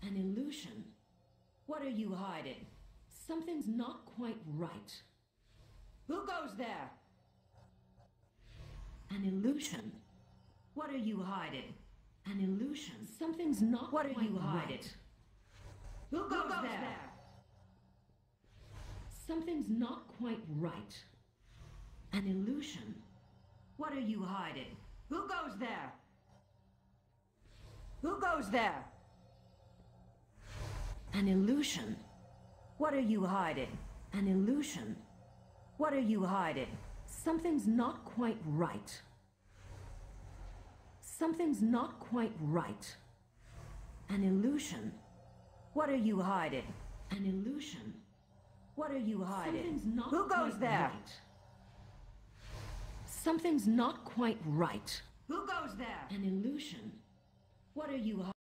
An illusion? What are you hiding? Something's not quite right. Who goes there? An illusion? What are you hiding? An illusion? Something's not quite right. What are you hiding? Who goes there? Something's not quite right. An illusion? What are you hiding? Who goes there? Who goes there? An illusion? What are you hiding? An illusion? What are you hiding? Something's not quite right. Something's not quite right. An illusion? What are you hiding? An illusion? What are you hiding? Something's not Who goes quite there? Right. Something's not quite right. Who goes there? An illusion? What are you hiding?